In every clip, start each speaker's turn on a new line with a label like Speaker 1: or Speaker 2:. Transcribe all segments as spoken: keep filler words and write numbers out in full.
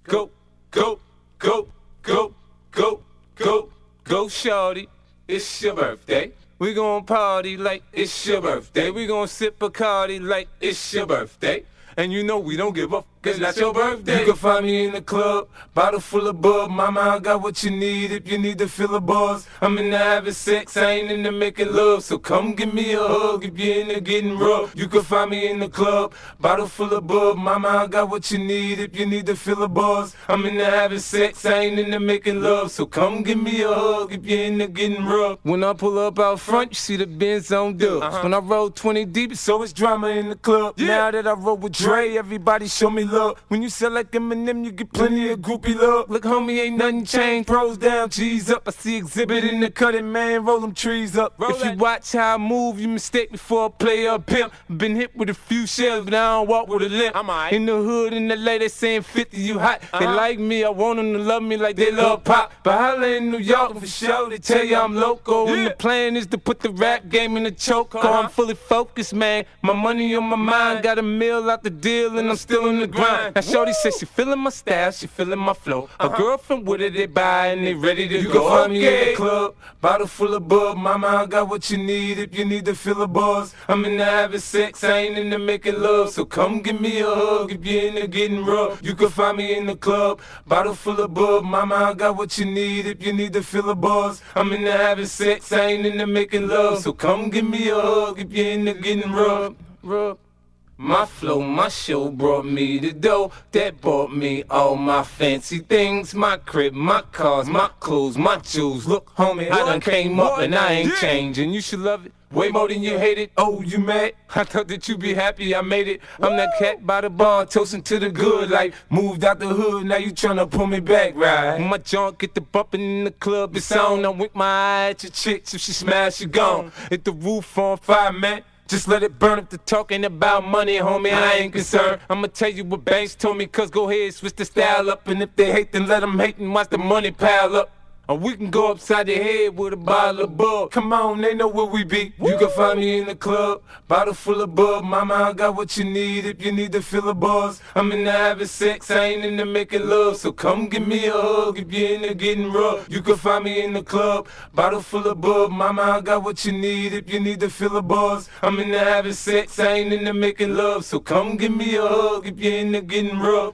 Speaker 1: Go, go, go, go, go, go, go, shorty. It's your birthday. We gon' party like it's your birthday. We gon' sip Bacardi like it's your birthday. And you know we don't give up, cause that's your birthday. You can find me in the club, bottle full of bub. Mama, I got what you need if you need to fill the bars. I'm in the having sex, I ain't into making love. So come give me a hug if you're into getting rough. You can find me in the club, bottle full of bub. Mama, I got what you need if you need to fill the bars. I'm in the having sex, I ain't into making love. So come give me a hug if you're into getting rough. When I pull up out front, you see the Benz on dubs. Uh-huh. When I roll twenty deep, so it's drama in the club. Yeah. Now that I roll with Dre, everybody show me love. When you sell like Eminem, you get plenty of groupie love. Look, homie, ain't nothing changed. Pros down, G's up. I see exhibit in the cutting, man. Roll them trees up. Roll if that. You watch how I move, you mistake me for a player or pimp. Been hit with a few shells, but I don't walk with a limp. I'm right. In the hood, in L A, they saying fifty, you hot. Uh-huh. They like me, I want them to love me like they love pop. But holla in New York for sure, they tell you I'm local. Yeah. And the plan is to put the rap game in the choke. Uh-huh. I'm fully focused, man. My money on my mind. Got a meal out the deal, and I'm still in the grind. Now shorty says she feeling my style, she feeling my flow. Her uh-huh. girlfriend with her, they buy and they ready to you go. You can find me in the club, bottle full of bub. Mama, I got what you need if you need to fill the bars. I'm in the having sex, I ain't into making love. So come give me a hug if you're into getting rough. You can find me in the club, bottle full of bub. Mama, I got what you need if you need to fill the bars. I'm in the having sex, I ain't into making love. So come give me a hug if you're into getting rough. Rub. My flow, my show brought me the dough that bought me all my fancy things. My crib, my cars, my clothes, my jewels. Look, homie, I done came up and I ain't changing. You should love it way more than you hate it. Oh, you mad? I thought that you'd be happy I made it. I'm that cat by the bar, toasting to the good life. Moved out the hood, now you tryna pull me back, right? When my junk get the bumping in the club, it's on. I wink my eye at your chicks, if she smash, she gone. Hit the roof on fire, man. Just let it burn if the talking about money, homie, I ain't concerned. I'ma tell you what Banks told me, cause go ahead, switch the style up. And if they hate, then let them hate and watch the money pile up. Or we can go upside the head with a bottle of bub. Come on, they know where we be. Woo! You can find me in the club, bottle full of bub. Mama, I got what you need if you need to fill the bars. I'm in the having sex, I ain't into making love. So come give me a hug if you're into getting rough. You can find me in the club, bottle full of bub. Mama, I got what you need if you need to fill the bars. I'm in the having sex, I ain't into making love. So come give me a hug if you're into getting rough.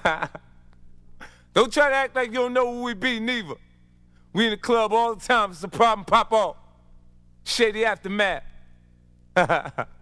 Speaker 1: Don't try to act like you don't know who we be, neither. We in the club all the time, it's a problem, pop off. Shady Aftermath.